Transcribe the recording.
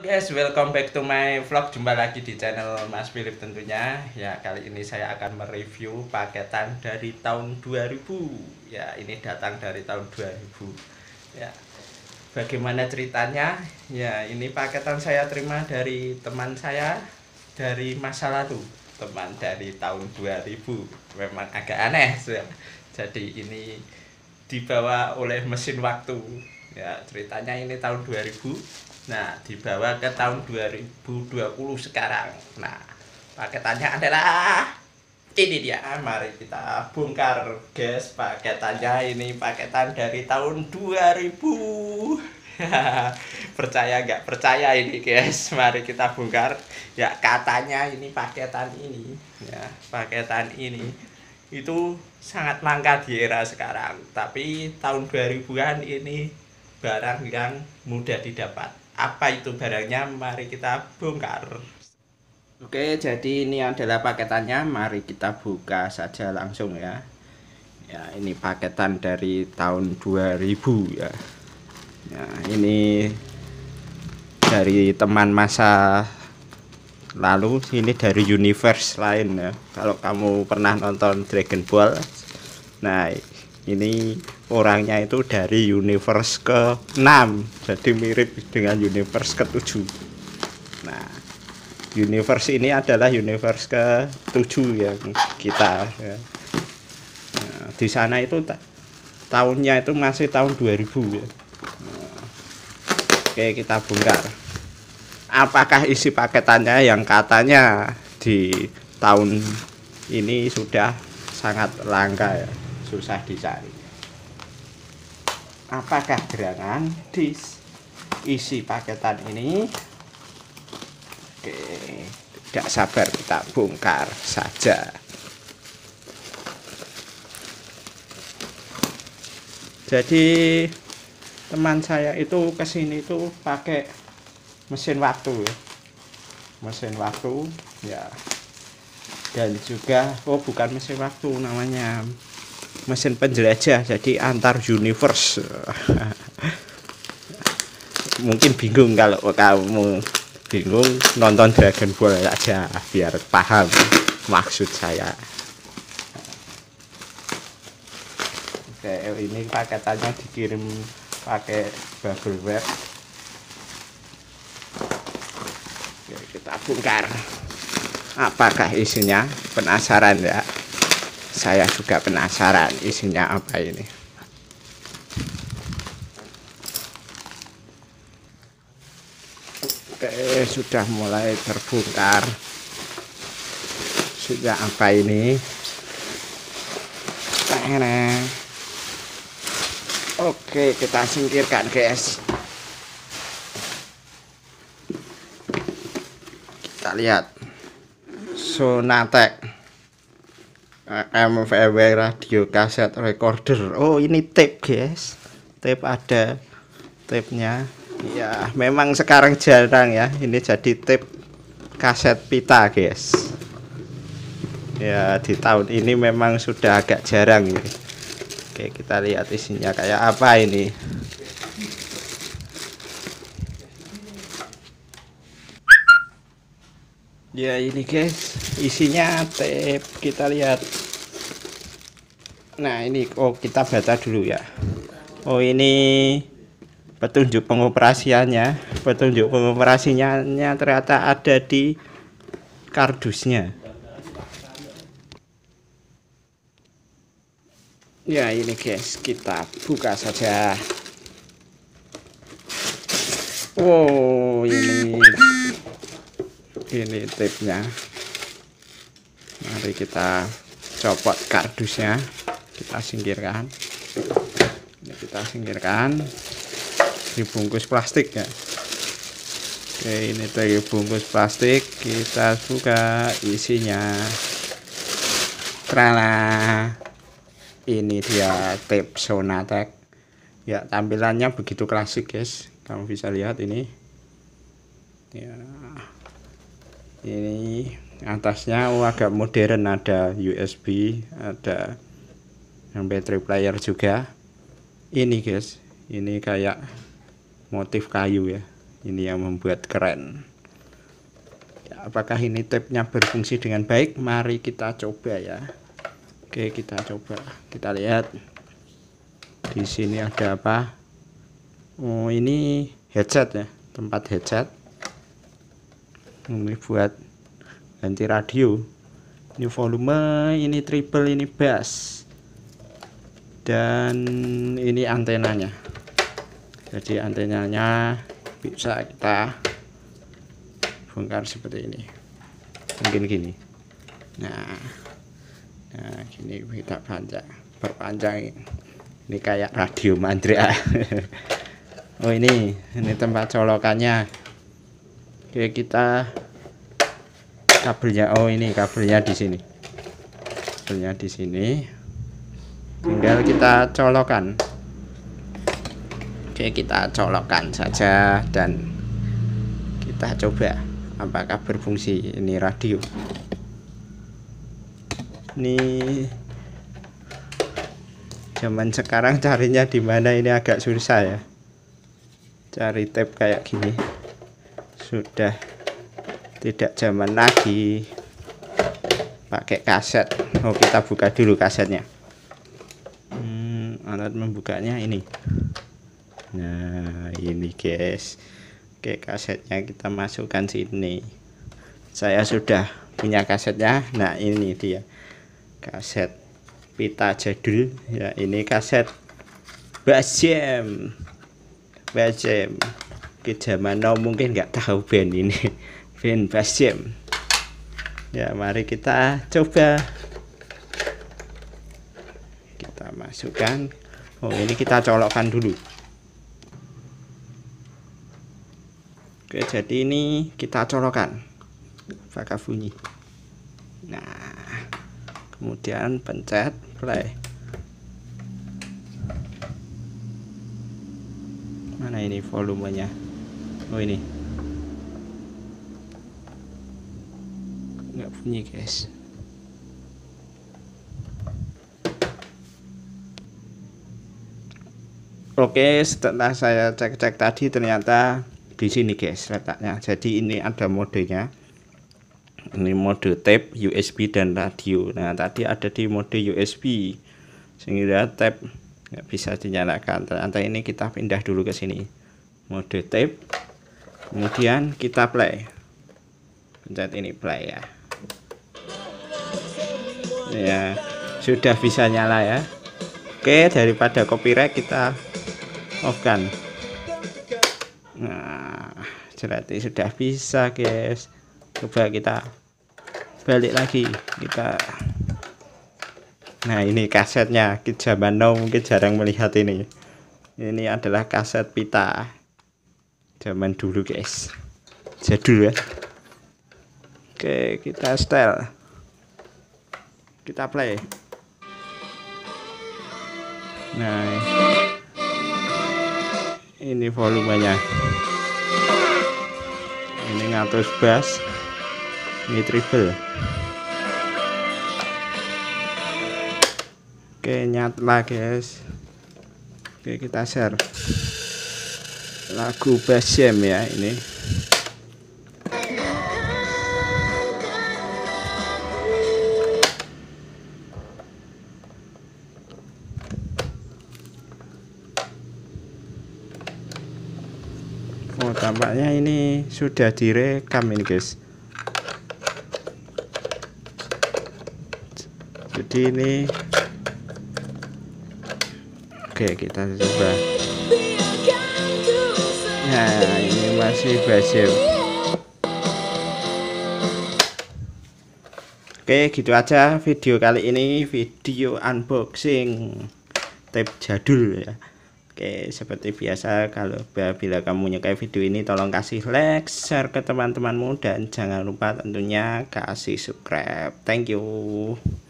Guys, welcome back to my vlog. Jumpa lagi di channel Mas Philip tentunya. Ya, kali ini saya akan mereview paketan dari tahun 2000. Ya, ini datang dari tahun 2000. Ya, bagaimana ceritanya? Ya, ini paketan saya terima dari teman saya dari masa lalu. Teman dari tahun 2000. Memang agak aneh. Ya. Jadi ini dibawa oleh mesin waktu. Ya, ceritanya ini tahun 2000. Nah, dibawa ke tahun 2020 sekarang. Nah, paketannya adalah ini dia. Mari kita bongkar, guys. Paketannya ini paketan dari tahun 2000. Percaya nggak percaya ini, guys? Mari kita bongkar. Ya, katanya ini paketan ini, ya, paketan ini itu sangat langka di era sekarang. Tapi tahun 2000-an ini barang yang mudah didapat. Apa itu barangnya? Mari kita bongkar. Oke, jadi ini adalah paketannya. Mari kita buka saja langsung ya. Ya, ini paketan dari tahun 2000 ya. Ya, ini dari teman masa lalu, ini dari universe lain ya. Kalau kamu pernah nonton Dragon Ball, nah ini orangnya itu dari universe ke-6, jadi mirip dengan universe ke-7. Nah, universe ini adalah universe ke-7 yang kita ya. Nah, di sana itu tahunnya itu masih tahun 2000 ya. Nah, oke, kita bongkar. Apakah isi paketannya yang katanya di tahun ini sudah sangat langka ya, susah dicari. Apakah gerangan di isi paketan ini? Oke, tidak sabar kita bongkar saja. Jadi teman saya itu kesini itu pakai mesin waktu ya. Mesin waktu ya. Dan juga bukan mesin waktu namanya, mesin penjelajah, jadi antar universe. Mungkin bingung, kalau kamu bingung nonton Dragon Ball aja biar paham maksud saya. Oke, ini paketannya dikirim pakai bubble wrap. Oke, kita bongkar. Apakah isinya? Penasaran ya? Saya juga penasaran isinya apa ini. Oke, sudah mulai terbongkar. Sudah apa ini? Oke, kita singkirkan, guys. Kita lihat Sonatec MVW radio kaset recorder. Oh, ini tape, guys. Tape, ada tape-nya. Ya, memang sekarang jarang ya ini jadi tape kaset pita, guys. Ya, di tahun ini memang sudah agak jarang ini. Oke, kita lihat isinya kayak apa ini. Ya, ini guys, isinya tape. Kita lihat. Nah, ini kita baca dulu ya. Oh, ini petunjuk pengoperasiannya. Petunjuk pengoperasinya ternyata ada di kardusnya. Ya, ini guys, kita buka saja. Wow, ini tape-nya. Mari kita copot kardusnya, kita singkirkan. Ini kita singkirkan, dibungkus plastik ya. Oke, ini dari bungkus plastik, kita buka isinya. Trala, ini dia tape Sonatec. Ya, tampilannya begitu klasik, guys. Kamu bisa lihat ini. Ya, ini atasnya agak modern, ada USB, ada MP3 player juga. Ini guys, ini kayak motif kayu ya. Ini yang membuat keren. Ya, apakah ini tapnya berfungsi dengan baik? Mari kita coba ya. Oke, kita coba. Kita lihat. Di sini ada apa? Oh, ini headset ya, tempat headset. Ini buat ganti radio. Ini volume, ini treble, ini bass. Dan ini antenanya. Jadi antenanya bisa kita bongkar seperti ini, mungkin gini. Nah gini kita perpanjang. Ini kayak radio Mandria. Oh ini tempat colokannya. Oke, kita kabelnya. Oh ini kabelnya di sini. Kabelnya di sini. Tinggal kita colokan. Oke, kita colokkan saja dan kita coba apakah berfungsi. Ini radio. Ini zaman sekarang carinya di mana ini agak susah ya. Cari tape kayak gini sudah tidak zaman lagi pakai kaset. Oh, kita buka dulu kasetnya. Alat membukanya ini. Nah ini guys. Oke, kasetnya kita masukkan sini. Saya sudah punya kasetnya. Nah ini dia kaset pita jadul ya. Ini kaset Bass Jam. Ke zaman now mungkin nggak tahu band ini. Band Bass Jam ya. Mari kita coba. Kita masukkan. Oh ini kita colokkan dulu. Oke, jadi ini kita colokan. Apakah bunyi? Nah, kemudian pencet play. Mana ini volumenya? Oh ini. Nggak bunyi guys. Oke, setelah saya cek-cek tadi ternyata di sini guys letaknya. Jadi ini ada modenya. Ini mode tape, USB dan radio. Nah tadi ada di mode USB sehingga tape nggak bisa dinyalakan. Ternyata ini kita pindah dulu ke sini, mode tape. Kemudian kita play. Pencet ini play ya. Ya sudah bisa nyala ya. Oke, daripada copyright kita off kan. Nah berarti sudah bisa guys. Coba kita balik lagi kita. Nah ini kasetnya. Zaman now mungkin jarang melihat ini. Ini adalah kaset pita zaman dulu guys, jadul ya. Oke, kita setel, kita play. Nah ini volumenya. Ini ngatus bass, ini treble. Oke, nyala guys. Oke, kita share lagu Bass Jam ya ini. Oh, tampaknya ini sudah direkam ini guys. Jadi ini oke, kita coba. Nah ini masih Bass Jam. Oke, gitu aja video kali ini, video unboxing tape jadul ya. Oke, seperti biasa kalau bila kamu menyukai video ini tolong kasih like, share ke teman-temanmu dan jangan lupa tentunya kasih subscribe. Thank you.